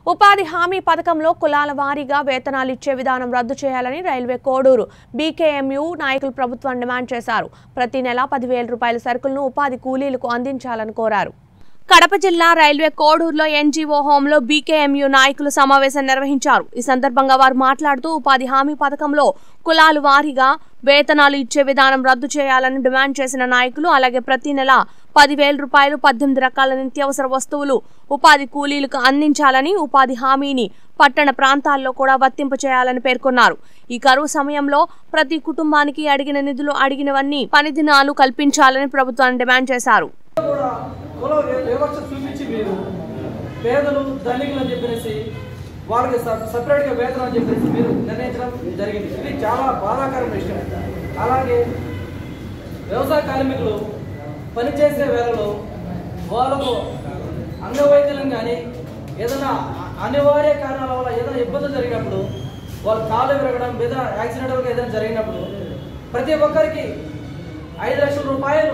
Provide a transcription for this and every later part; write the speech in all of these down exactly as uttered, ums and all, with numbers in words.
ఉపాధి హామీ పథకంలో కులాల వారీగా వేతనాలు ఇచ్చే విధానం రద్దు చేయాలని రైల్వే కోడూరు బీకేఎంయూ నాయకులు ప్రభుత్వాన్ని డిమాండ్ చేశారు. ప్రతి నెల పదివేల రూపాయల సరుకులను ఉపాధి కూలీలకు అందించాలని కోరారు. కడప జిల్లా రైల్వే కోడూరులో ఎన్జీఓ హోంలో బీకేఎంయూ నాయకులు సమావేశం నిర్వహించారు. ఈ సందర్భంగా వారు మాట్లాడుతూ ఉపాధి హామీ పథకంలో కులాల వారీగా వేతనాలు ఇచ్చే విధానం రద్దు చేయాలని డిమాండ్ చేసిన నాయకులు అలాగే ప్రతి నెల పదివేల రూపాయలు పద్దెనిమిది రకాల నిత్యావసర వస్తువులు ఉపాధి కూలీలకు అందించాలని, ఉపాధి హామీని పట్టణ ప్రాంతాల్లో కూడా వర్తింప చేయాలని పేర్కొన్నారు. ఈ కరువు సమయంలో ప్రతి కుటుంబానికి అడిగిన నిధులు అడిగినవన్నీ పని దినాలు కల్పించాలని ప్రభుత్వాన్ని డిమాండ్ చేశారు. వాళ్ళకి సపరేట్గా వేతనం అని చెప్పేసి మీరు నిర్ణయించడం జరిగింది. ఇది చాలా బాధాకరమైన విషయం. అలాగే వ్యవసాయ కార్మికులు పనిచేసే వేళలో వాళ్ళకు అంగవైకల్యం కానీ ఏదైనా అనివార్య కారణాల వల్ల ఏదైనా ఇబ్బందులు జరిగినప్పుడు, వాళ్ళు కాలు విరగడం ఏదైనా యాక్సిడెంటల్గా ఏదైనా జరిగినప్పుడు ప్రతి ఒక్కరికి ఐదు లక్షల రూపాయలు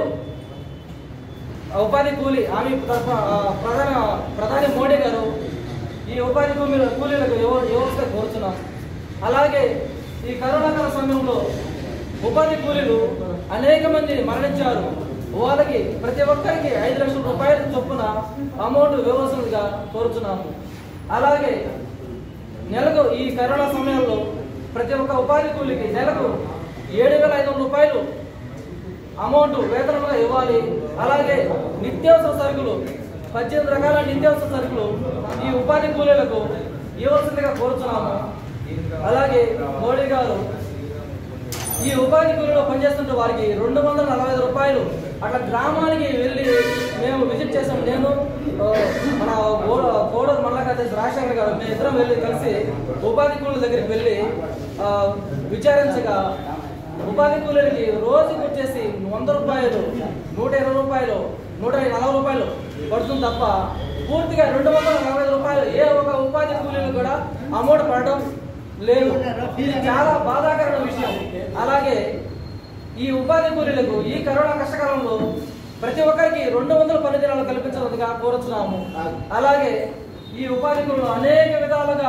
ఉపాధి కూలీ హామీ తరఫున ప్రధాన ప్రధాని మోడీ గారు ఈ ఉపాధి కూలీల కూలీలకు ఇవ్వాల్సిన కోరుతున్నాం. అలాగే ఈ కరోనా కాల సమయంలో ఉపాధి కూలీలు అనేక మంది మరణించారు. వాళ్ళకి ప్రతి ఒక్కరికి ఐదు లక్షల రూపాయల చొప్పున అమౌంట్ ఇవ్వాల్సిందిగా కోరుతున్నాము. అలాగే నెలకు ఈ కరోనా సమయంలో ప్రతి ఒక్క ఉపాధి కూలీకి నెలకు ఏడు వేల ఐదు వందల రూపాయలు అమౌంట్ వేతనంగా ఇవ్వాలి. అలాగే నిత్యావసర సరుకులు పద్దెనిమిది రకాల నిత్యావసర సరుకులు ఈ ఉపాధి కూలీలకు ఇవ్వాల్సిందిగా కోరుతున్నాము. అలాగే మోడీ గారు ఈ ఉపాధి కూలీలో పనిచేస్తుంటే వారికి రెండు వందల నలభై ఐదు రూపాయలు అట్లా గ్రామానికి వెళ్ళి మేము విజిట్ చేసాము. నేను మన కోడూరు మండల అధ్యక్షుడు రాజశేఖర్ గారు మేము ఇద్దరం వెళ్ళి కలిసి ఉపాధి కూలీల దగ్గరికి వెళ్ళి విచారించగా ఉపాధి కూలీలకి రోజుకి వచ్చేసి వంద రూపాయలు నూట ఇరవై రూపాయలు నూట నలభై రూపాయలు పడుతుంది తప్ప పూర్తిగా రెండు వందల నలభై ఐదు రూపాయలు ఏ ఒక ఉపాధి కూలీలు కూడా అమౌంట్ పడడం లేదు. ఇది చాలా బాధాకరమైన విషయం. అలాగే ఈ ఉపాధి కూలీలకు ఈ కరోనా కష్టకాలంలో ప్రతి ఒక్కరికి రెండు వందల పని దినాలు కల్పించాలని కోరుతున్నాము. అలాగే ఈ ఉపాధి కూలీలు అనేక విధాలుగా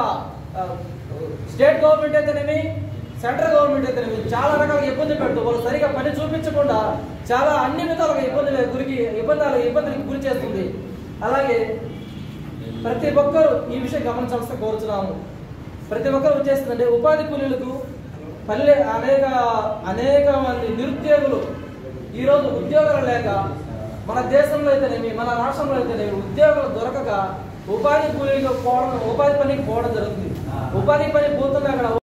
స్టేట్ గవర్నమెంట్ అయితేనేమి సెంట్రల్ గవర్నమెంట్ అయితేనేమి చాలా రకాలుగా ఇబ్బంది పెడుతూ వాళ్ళు సరిగా పని చూపించకుండా చాలా అన్ని విధాలుగా ఇబ్బంది గురికి ఇబ్బందులు ఇబ్బందులకు గురి చేస్తుంది. అలాగే ప్రతి ఒక్కరూ ఈ విషయం గమనించాల్సిన కోరుతున్నాము. ప్రతి ఒక్కరు వచ్చేస్తుందంటే ఉపాధి కూలీలకు పల్లె అనేక అనేక మంది నిరుద్యోగులు ఈరోజు ఉద్యోగాలు లేక మన దేశంలో అయితేనేమి మన రాష్ట్రంలో అయితేనేమి ఉద్యోగాలు దొరకక ఉపాధి కూలీలకు పోవడం ఉపాధి పనికి పోవడం జరుగుతుంది. ఉపాధి పని పోతున్నా అక్కడ